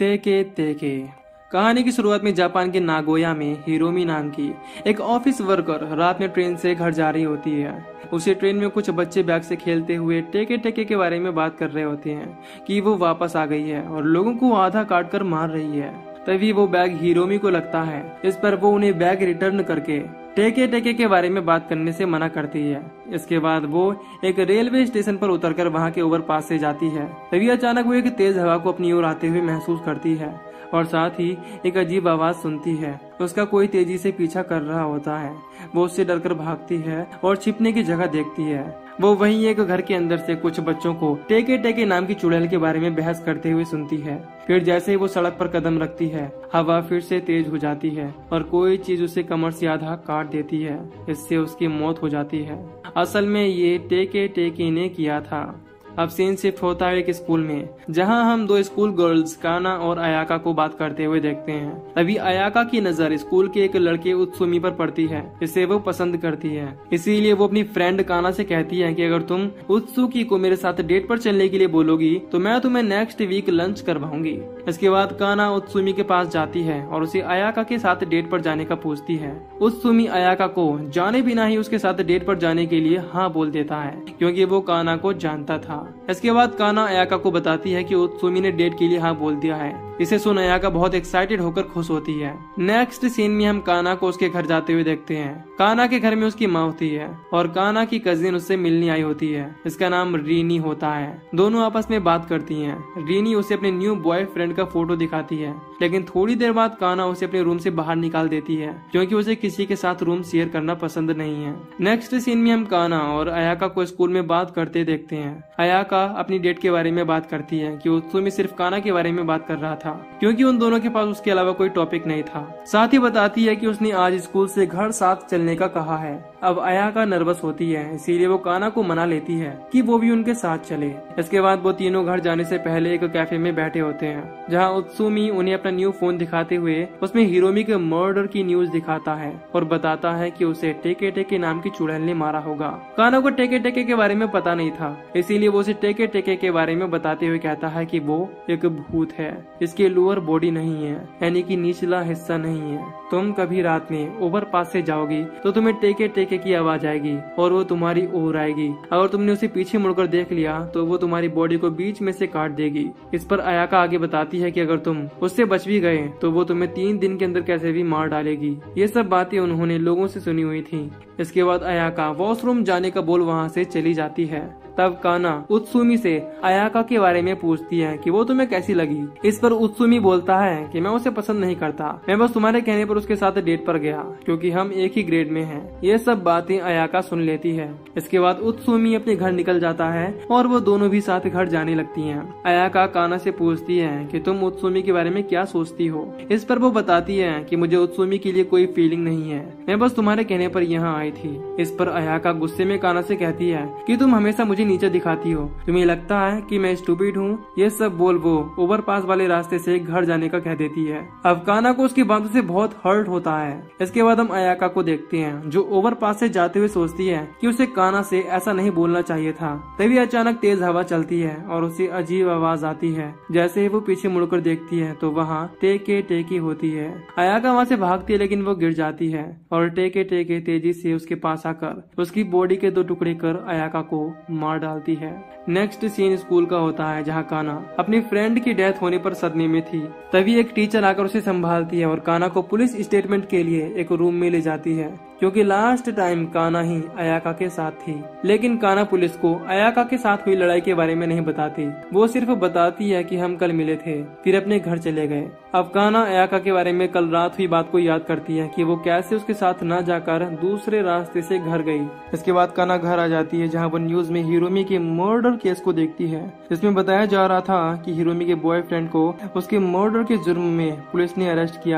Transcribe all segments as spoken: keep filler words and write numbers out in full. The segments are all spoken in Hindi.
तेके तेके। कहानी की शुरुआत में जापान के नागोया में हिरोमी नाम की एक ऑफिस वर्कर रात में ट्रेन से घर जा रही होती है। उसी ट्रेन में कुछ बच्चे बैग से खेलते हुए टेके टेके के बारे में बात कर रहे होते हैं कि वो वापस आ गई है और लोगों को आधा काट कर मार रही है। तभी वो बैग हिरोमी को लगता है। इस पर वो उन्हें बैग रिटर्न करके टेके टेके के बारे में बात करने से मना करती है। इसके बाद वो एक रेलवे स्टेशन पर उतरकर वहां के ओवरपास से जाती है। तभी अचानक वो एक तेज हवा को अपनी ओर आते हुए महसूस करती है और साथ ही एक अजीब आवाज सुनती है। उसका कोई तेजी से पीछा कर रहा होता है। वो उससे डरकर भागती है और छिपने की जगह देखती है। वो वहीं एक घर के अंदर से कुछ बच्चों को टेके टेके नाम की चुड़ैल के बारे में बहस करते हुए सुनती है। फिर जैसे ही वो सड़क पर कदम रखती है, हवा फिर से तेज हो जाती है और कोई चीज उसे कमर से आधा काट देती है। इससे उसकी मौत हो जाती है। असल में ये टेके टेके ने किया था। अब सीन शिफ्ट होता है एक स्कूल में, जहां हम दो स्कूल गर्ल्स काना और अयाका को बात करते हुए देखते हैं। तभी अयाका की नजर स्कूल के एक लड़के उत्सुमी पर पड़ती है, जिसे वो पसंद करती है। इसीलिए वो अपनी फ्रेंड काना से कहती है कि अगर तुम उत्सुकी को मेरे साथ डेट पर चलने के लिए बोलोगी तो मैं तुम्हें नेक्स्ट वीक लंच करवाऊंगी। इसके बाद काना उत्सुमी के पास जाती है और उसे अयाका के साथ डेट पर जाने का पूछती है। उत्सुमी अयाका को जाने बिना ही उसके साथ डेट पर जाने के लिए हाँ बोल देता है, क्योंकि वो काना को जानता था। इसके बाद काना अयाका को बताती है कि उत्सुमी ने डेट के लिए हाँ बोल दिया है। इसे सुन अयाका बहुत एक्साइटेड होकर खुश होती है। नेक्स्ट सीन में हम काना को उसके घर जाते हुए देखते हैं। काना के घर में उसकी माँ होती है और काना की कजिन उससे मिलने आई होती है। इसका नाम रीनी होता है। दोनों आपस में बात करती हैं। रीनी उसे अपने न्यू बॉयफ्रेंड का फोटो दिखाती है, लेकिन थोड़ी देर बाद काना उसे अपने रूम से बाहर निकाल देती है, क्योंकि उसे किसी के साथ रूम शेयर करना पसंद नहीं है। नेक्स्ट सीन में हम काना और अयाका को स्कूल में बात करते देखते हैं। अयाका अपनी डेट के बारे में बात करती है कि उत्सुमी सिर्फ काना के बारे में बात कर रहा था, क्योंकि उन दोनों के पास उसके अलावा कोई टॉपिक नहीं था। साथ ही बताती है कि उसने आज स्कूल से घर साथ चलने का कहा है। अब अयाका नर्वस होती है, इसीलिए वो काना को मना लेती है कि वो भी उनके साथ चले। इसके बाद वो तीनों घर जाने से पहले एक कैफे में बैठे होते हैं, जहाँ उत्सुमी उन्हें अपना न्यू फोन दिखाते हुए उसमें हिरोमी के मर्डर की न्यूज दिखाता है और बताता है कि उसे टेके टेके नाम की चुड़ैल ने मारा होगा। काना को टेके टेके के बारे में पता नहीं था, इसीलिए वो उसे टेके टेके के बारे में बताते हुए कहता है कि वो एक भूत है। इसके लोअर बॉडी नहीं है, यानी कि निचला हिस्सा नहीं है। तुम कभी रात में ओवरपास से जाओगी तो तुम्हें टेके टेके की आवाज आएगी और वो तुम्हारी ओर आएगी। अगर तुमने उसे पीछे मुड़कर देख लिया तो वो तुम्हारी बॉडी को बीच में से काट देगी। इस पर अयाका आगे बताती है कि अगर तुम उससे बच भी गए तो वो तुम्हें तीन दिन के अंदर कैसे भी मार डालेगी। ये सब बातें उन्होंने लोगों से सुनी हुई थी। इसके बाद अयाका वॉशरूम जाने का बोल वहाँ से चली जाती है। तब काना उत्सुमी से अयाका के बारे में पूछती है कि वो तुम्हें कैसी लगी। इस पर उत्सुमी बोलता है कि मैं उसे पसंद नहीं करता, मैं बस तुम्हारे कहने पर उसके साथ डेट पर गया, क्योंकि हम एक ही ग्रेड में हैं। ये सब बातें अयाका सुन लेती है। इसके बाद उत्सुमी अपने घर निकल जाता है और वो दोनों भी साथ घर जाने लगती हैं। अयाका काना से पूछती है कि तुम उत्सुमी के बारे में क्या सोचती हो। इस पर वो बताती है कि मुझे उत्सुमी के लिए कोई फीलिंग नहीं है, मैं बस तुम्हारे कहने पर यहाँ आई थी। इस पर अयाका गुस्से में काना से कहती है कि तुम हमेशा मुझे नीचे दिखाती हो, तुम्हें लगता है कि मैं स्टूपिड हूँ। ये सब बोल वो ओवरपास वाले रास्ते से घर जाने का कह देती है। अब काना को उसकी बातों से बहुत हर्ट होता है। इसके बाद हम अयाका को देखते हैं, जो ओवरपास से जाते हुए सोचती है कि उसे काना से ऐसा नहीं बोलना चाहिए था। तभी अचानक तेज हवा चलती है और उसे अजीब आवाज आती है। जैसे ही वो पीछे मुड़कर देखती है तो वहाँ टेके टेके होती है। अयाका वहाँ से भागती है, लेकिन वो गिर जाती है और टेके टेके तेजी से उसके पास आकर उसकी बॉडी के दो टुकड़े कर अयाका को मार डालती है। नेक्स्ट सीन स्कूल का होता है, जहाँ काना अपनी फ्रेंड की डेथ होने पर सदमे में थी। तभी एक टीचर आकर उसे संभालती है और काना को पुलिस स्टेटमेंट के लिए एक रूम में ले जाती है, क्योंकि लास्ट टाइम काना ही अयाका के साथ थी। लेकिन काना पुलिस को अयाका के साथ हुई लड़ाई के बारे में नहीं बताती। वो सिर्फ बताती है कि हम कल मिले थे, फिर अपने घर चले गए। अब काना अयाका के बारे में कल रात हुई बात को याद करती है कि वो कैसे उसके साथ न जाकर दूसरे रास्ते से घर गई। इसके बाद काना घर आ जाती है, जहाँ वो न्यूज में हिरोमी के मर्डर केस को देखती है, जिसमें बताया जा रहा था कि हिरोमी के बॉयफ्रेंड को उसके मर्डर के जुर्म में पुलिस ने अरेस्ट किया है।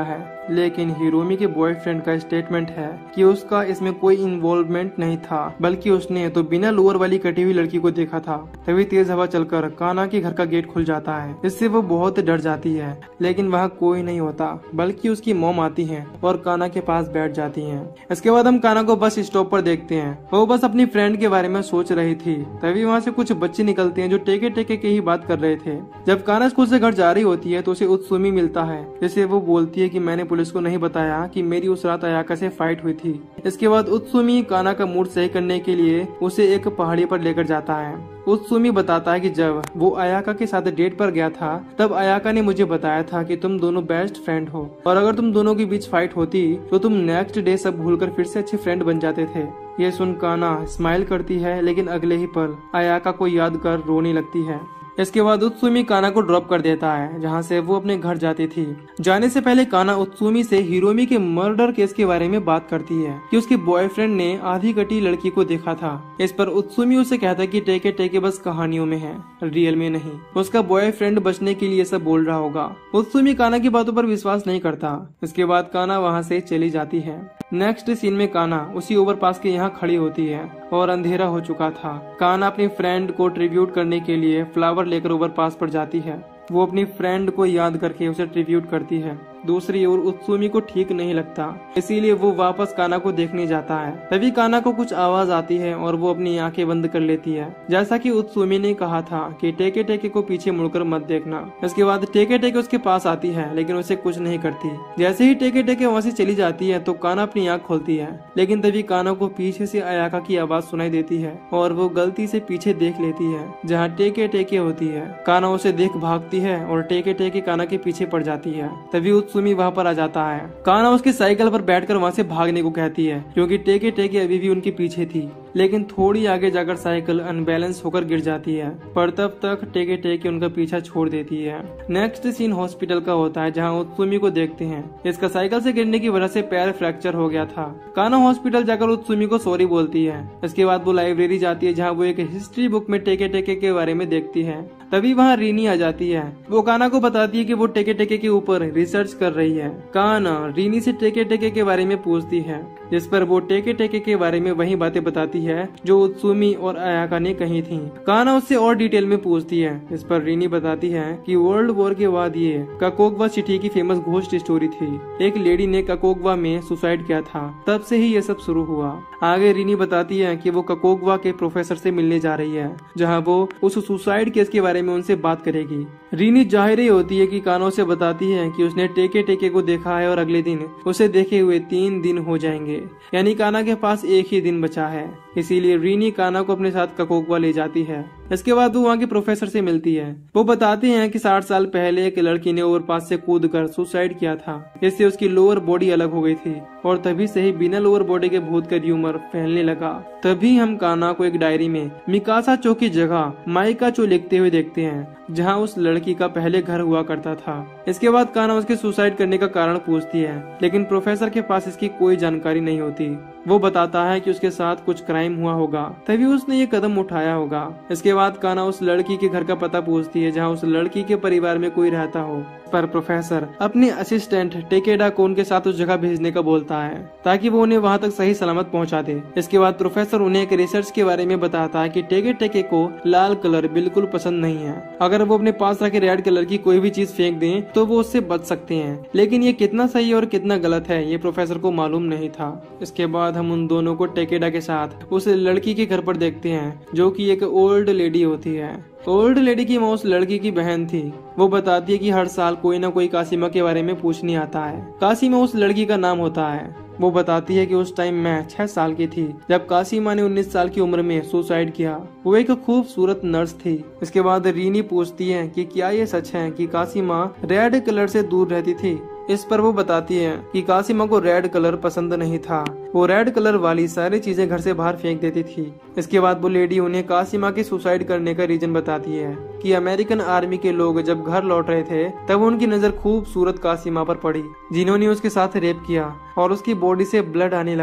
लेकिन हिरोमी के बॉयफ्रेंड का स्टेटमेंट है कि उसका इसमें कोई इन्वॉल्वमेंट नहीं था, बल्कि उसने तो बिना लोअर वाली कटी हुई लड़की को देखा था। तभी तेज हवा चलकर काना के घर का गेट खुल जाता है, इससे वो बहुत डर जाती है। लेकिन वहाँ कोई नहीं होता, बल्कि उसकी मॉम आती है और काना के पास बैठ जाती है। इसके बाद हम काना को बस स्टॉप पर देखते हैं। वो बस अपनी फ्रेंड के बारे में सोच रही थी। तभी वहाँ से कुछ बच्चे निकलते हैं जो टेके टेके के ही बात कर रहे थे। जब काना स्कूल से घर जा रही होती है तो उसे उत्सुमी मिलता है, जिसे वो बोलती है कि मैंने पुलिस को नहीं बताया कि मेरी उस रात अयाका से फाइट हुई थी। इसके बाद उत्सुमी काना का मूड सही करने के लिए उसे एक पहाड़ी पर लेकर जाता है। उत्सुमी बताता है कि जब वो अयाका के साथ डेट पर गया था तब अयाका ने मुझे बताया था कि तुम दोनों बेस्ट फ्रेंड हो और अगर तुम दोनों के बीच फाइट होती तो तुम नेक्स्ट डे सब भूलकर फिर से अच्छे फ्रेंड बन जाते थे। ये सुन काना स्माइल करती है, लेकिन अगले ही पल अयाका को याद कर रोने लगती है। इसके बाद उत्सुमी काना को ड्रॉप कर देता है, जहाँ से वो अपने घर जाती थी। जाने से पहले काना उत्सुमी से हिरोमी के मर्डर केस के बारे में बात करती है कि उसके बॉयफ्रेंड ने आधी कटी लड़की को देखा था। इस पर उत्सुमी उसे कहता है कि टेके टेके बस कहानियों में है, रियल में नहीं। उसका बॉयफ्रेंड बचने के लिए सब बोल रहा होगा। उत्सुमी काना की बातों पर विश्वास नहीं करता। इसके बाद काना वहाँ से चली जाती है। नेक्स्ट सीन में काना उसी ओवरपास के यहाँ खड़ी होती है और अंधेरा हो चुका था। काना अपनी फ्रेंड को ट्रिब्यूट करने के लिए फ्लावर लेकर ओवरपास पर जाती है। वो अपनी फ्रेंड को याद करके उसे ट्रिब्यूट करती है। दूसरी ओर उत्सुमी को ठीक नहीं लगता, इसीलिए वो वापस काना को देखने जाता है। तभी काना को कुछ आवाज आती है और वो अपनी आंखें बंद कर लेती है, जैसा कि उत्सुमी ने कहा था कि टेके टेके को पीछे मुड़कर मत देखना। इसके बाद टेके टेके उसके पास आती है, लेकिन उसे कुछ नहीं करती। जैसे ही टेके टेके वहाँ से चली जाती है तो काना अपनी आंख खोलती है, लेकिन तभी काना को पीछे से अयाका की आवाज सुनाई देती है और वो गलती से पीछे देख लेती है जहाँ टेके टेके होती है। काना उसे देख भागती है और टेके टेके काना के पीछे पड़ जाती है। तभी उत्सुमी वहाँ पर आ जाता है। काना उसकी साइकिल पर बैठकर वहाँ से भागने को कहती है, क्योंकि टेके टेके अभी भी उनके पीछे थी। लेकिन थोड़ी आगे जाकर साइकिल अनबैलेंस होकर गिर जाती है, पर तब तक टेके टेके उनका पीछा छोड़ देती है। नेक्स्ट सीन हॉस्पिटल का होता है, जहाँ उत्सुमी को देखते हैं। इसका साइकिल से गिरने की वजह से पैर फ्रैक्चर हो गया था। काना हॉस्पिटल जाकर उत्सुमी को सॉरी बोलती है। इसके बाद वो लाइब्रेरी जाती है, जहाँ वो एक हिस्ट्री बुक में टेके टेके के बारे में देखती है। तभी वहाँ रीनी आ जाती है। वो काना को बताती है कि वो टेके टेके के ऊपर रिसर्च कर रही है। काना रीनी से टेके टेके के बारे में पूछती है, जिस पर वो टेके टेके के बारे में वही बातें बताती है जो उत्सुमी और अयाका ने कही थी। काना उससे और डिटेल में पूछती है। इस पर रीनी बताती है कि वर्ल्ड वॉर के बाद ये काकोगवा सिटी की फेमस घोस्ट स्टोरी थी। एक लेडी ने काकोगवा में सुसाइड किया था, तब से ही ये सब शुरू हुआ। आगे रीनी बताती है कि वो काकोगवा के प्रोफेसर से मिलने जा रही है, जहाँ वो उस सुसाइड केस के बारे में उनसे बात करेगी। रीनी जाहिर ही होती है कि कानों से बताती है कि उसने टेके टेके को देखा है और अगले दिन उसे देखे हुए तीन दिन हो जाएंगे, यानी काना के पास एक ही दिन बचा है। इसीलिए रीनी काना को अपने साथ काकोगवा ले जाती है। इसके बाद वो वहाँ के प्रोफेसर से मिलती है। वो बताते हैं कि साठ साल पहले एक लड़की ने ओवरपास से कूदकर सुसाइड किया था। इससे उसकी लोअर बॉडी अलग हो गई थी और तभी से ही बिना लोअर बॉडी के भूत का र्यूमर फैलने लगा। तभी हम काना को एक डायरी में मिकासा चो की जगह माइका चो लिखते हुए देखते हैं, जहाँ उस लड़की का पहले घर हुआ करता था। इसके बाद काना उसके सुसाइड करने का कारण पूछती है, लेकिन प्रोफेसर के पास इसकी कोई जानकारी नहीं होती। वो बताता है कि उसके साथ कुछ क्राइम हुआ होगा, तभी उसने ये कदम उठाया होगा। इसके बाद काना उस लड़की के घर का पता पूछती है, जहाँ उस लड़की के परिवार में कोई रहता हो। पर प्रोफेसर अपने असिस्टेंट टेकेडा को उनके साथ उस जगह भेजने का बोलता है, ताकि वो उन्हें वहाँ तक सही सलामत पहुँचा दे। इसके बाद प्रोफेसर उन्हें एक रिसर्च के बारे में बताता है कि टेके टेके को लाल कलर बिल्कुल पसंद नहीं है। अगर वो अपने पास रखे रेड कलर की कोई भी चीज फेंक दें तो वो उससे बच सकते हैं, लेकिन ये कितना सही और कितना गलत है ये प्रोफेसर को मालूम नहीं था। इसके बाद हम उन दोनों को टेकेडा के साथ उस लड़की के घर पर देखते हैं, जो कि एक ओल्ड लेडी होती है। ओल्ड लेडी की माँ उस लड़की की बहन थी। वो बताती है कि हर साल कोई ना कोई कासिमा के बारे में पूछने आता है। कासिमा उस लड़की का नाम होता है। वो बताती है कि उस टाइम मैं छह साल की थी जब कासिमा ने उन्नीस साल की उम्र में सुसाइड किया। वो एक खूबसूरत नर्स थी। इसके बाद रीनी पूछती है कि क्या ये सच है कि कासिमा रेड कलर से दूर रहती थी। इस पर वो बताती है कि कासिमा को रेड कलर पसंद नहीं था। वो रेड कलर वाली सारी चीजें घर से बाहर फेंक देती थी। इसके बाद वो लेडी उन्हें कासिमा के सुसाइड करने का रीजन बताती है कि अमेरिकन आर्मी के लोग जब घर लौट रहे थे तब उनकी नजर खूबसूरत कासिमा पर पड़ी, जिन्होंने उसके साथ रेप किया और उसकी बॉडी से ब्लड आने लगा।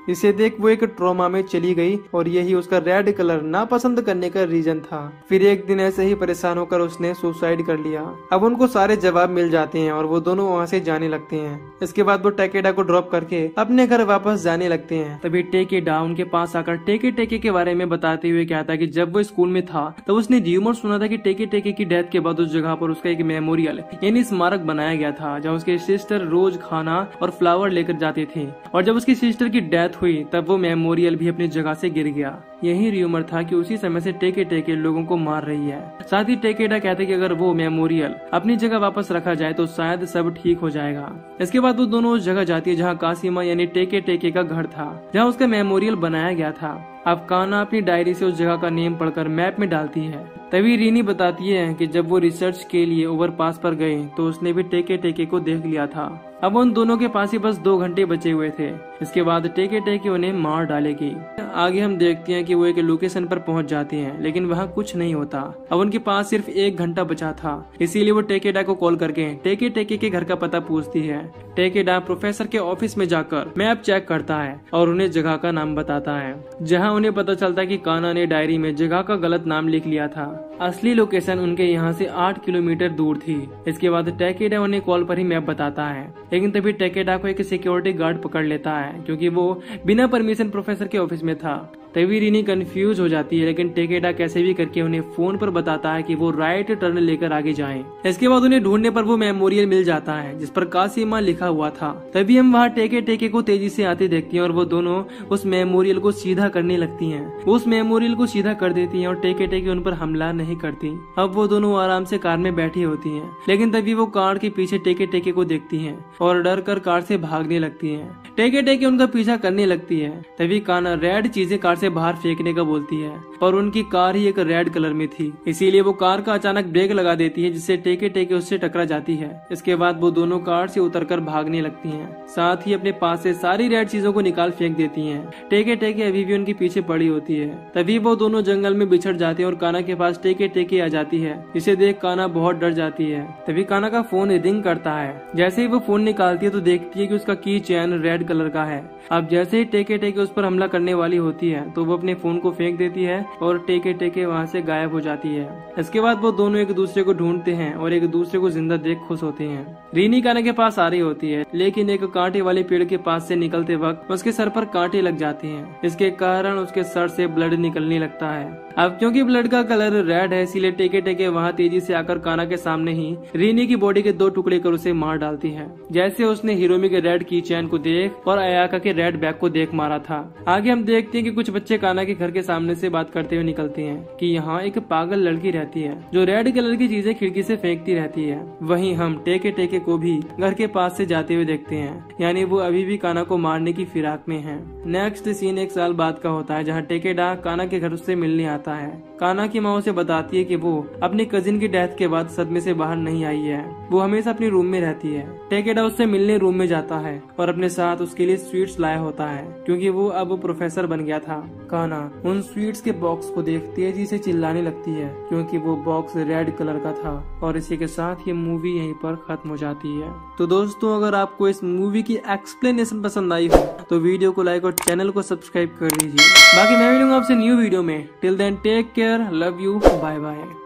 इसे देख वो एक ट्रॉमा में चली गई और यही उसका रेड कलर नापसंद करने का रीजन था। फिर एक दिन ऐसे ही परेशान होकर उसने सुसाइड कर लिया। अब उनको सारे जवाब मिल जाते हैं और वो दोनों वहाँ से जाने लगते हैं। इसके बाद वो टेकेडा को ड्रॉप करके अपने घर वापस जाने लगते हैं। तभी टेकेडा उनके पास आकर टेके टेके के बारे में बताते हुए कहता कि जब वो स्कूल में था तब तो उसने र्यूमर सुना था कि टेके टेके की डेथ के बाद उस जगह पर उसका एक मेमोरियल यानी स्मारक बनाया गया था, जहाँ उसके सिस्टर रोज खाना और फ्लावर लेकर जाते थे। और जब उसकी सिस्टर की डेथ हुई तब वो मेमोरियल भी अपनी जगह से गिर गया। यही र्यूमर था कि उसी समय से टेके टेके लोगों को मार रही है। साथ ही टेकेडा कहते कि अगर वो मेमोरियल अपनी जगह वापस रखा जाए तो शायद सब ठीक हो जाएगा। इसके बाद वो दोनों उस जगह जाती है जहाँ कासिमा यानी टेके टेके का घर था, जहाँ उसका मेमोरियल बनाया गया था। अब काना अपनी डायरी से उस जगह का नेम पढ़कर मैप में डालती है। तभी रीनी बताती है कि जब वो रिसर्च के लिए ओवरपास पर गए तो उसने भी टेके टेके को देख लिया था। अब उन दोनों के पास ही बस दो घंटे बचे हुए थे। इसके बाद टेके टेके उन्हें मार डालेगी। आगे हम देखते हैं कि वो एक लोकेशन पर पहुंच जाते हैं, लेकिन वहाँ कुछ नहीं होता। अब उनके पास सिर्फ एक घंटा बचा था, इसीलिए वो टेकेडा को कॉल करके टेके टेके के घर का पता पूछती है। टेकेडा प्रोफेसर के ऑफिस में जाकर मैप चेक करता है और उन्हें जगह का नाम बताता है, जहाँ उन्हें पता चलता है कि काना ने डायरी में जगह का गलत नाम लिख लिया था। असली लोकेशन उनके यहाँ से आठ किलोमीटर दूर थी। इसके बाद टेकेडा उन्हें कॉल पर ही मैप बताता है, लेकिन तभी टेकेडा को एक सिक्योरिटी गार्ड पकड़ लेता है क्योंकि वो बिना परमिशन प्रोफेसर के ऑफिस में था। तभी रीनी कंफ्यूज हो जाती है, लेकिन टेकेडा कैसे भी करके उन्हें फोन पर बताता है कि वो राइट टर्न लेकर आगे जाएं। इसके बाद उन्हें ढूंढने पर वो मेमोरियल मिल जाता है जिस पर कासिमा लिखा हुआ था। तभी हम वहाँ टेके टेके को तेजी से आते देखती हैं और वो दोनों उस मेमोरियल को सीधा करने लगती हैं। वो उस मेमोरियल को सीधा कर देती हैं और टेके टेके उन पर हमला नहीं करती। अब वो दोनों आराम से कार में बैठी होती हैं, लेकिन तभी वो कार के पीछे टेके टेके को देखती हैं और डर कर कार से भागने लगती हैं। टेके टेके उनका पीछा करने लगती है। तभी काना रेड चीजें कार से बाहर फेंकने का बोलती है, पर उनकी कार ही एक रेड कलर में थी, इसीलिए वो कार का अचानक ब्रेक लगा देती है जिससे टेके टेके उससे टकरा जाती है। इसके बाद वो दोनों कार से उतरकर भागने लगती हैं, साथ ही अपने पास से सारी रेड चीजों को निकाल फेंक देती हैं। टेके टेके अभी भी उनके पीछे पड़ी होती है। तभी वो दोनों जंगल में बिछड़ जाते हैं और काना के पास टेके टेके आ जाती है, जिसे देख काना बहुत डर जाती है। तभी काना का फोन रिंग करता है। जैसे ही वो फोन निकालती है तो देखती है कि उसका की चैन रेड कलर का है। अब जैसे ही टेके टेके उस पर हमला करने वाली होती है तो वो अपने फोन को फेंक देती है और टेके टेके वहाँ से गायब हो जाती है। इसके बाद वो दोनों एक दूसरे को ढूंढते हैं और एक दूसरे को जिंदा देख खुश होते हैं। रीनी काना के पास आ रही होती है, लेकिन एक कांटे वाले पेड़ के पास से निकलते वक्त उसके सर पर कांटे लग जाते हैं। इसके कारण उसके सर से ब्लड निकलने लगता है। अब क्योंकि ब्लड का कलर रेड है, इसीलिए टेके टेके वहाँ तेजी से आकर काना के सामने ही रीनी की बॉडी के दो टुकड़े कर उसे मार डालती है, जैसे उसने हिरोमी के रेड की चैन को देख और अयाका के रेड बैग को देख मारा था। आगे हम देखते हैं कि कुछ बच्चे काना के घर के सामने से बात करते हुए निकलते हैं कि यहाँ एक पागल लड़की रहती है जो रेड कलर की चीजें खिड़की से फेंकती रहती है। वहीं हम टेके टेके को भी घर के पास से जाते हुए देखते हैं, यानी वो अभी भी काना को मारने की फिराक में है। नेक्स्ट सीन एक साल बाद का होता है, जहाँ टेकेडा काना के घर से मिलने आता है। काना की माँ उसे बताती है कि वो अपनी कजिन की डेथ के बाद सदमे से बाहर नहीं आई है, वो हमेशा अपनी रूम में रहती है। टेकेडा उससे मिलने रूम में जाता है और अपने साथ उसके लिए स्वीट्स लाया होता है क्योंकि वो अब प्रोफेसर बन गया था। काना उन स्वीट्स के बॉक्स को देख तेजी से चिल्लाने लगती है क्योंकि वो बॉक्स रेड कलर का था। और इसी के साथ ये मूवी यहीं पर खत्म हो जाती है। तो दोस्तों, अगर आपको इस मूवी की एक्सप्लेनेशन पसंद आई हो तो वीडियो को लाइक और चैनल को सब्सक्राइब कर लीजिए। बाकी मैं मिलूंगा आपसे न्यू वीडियो में। Till then take care, love you, bye bye.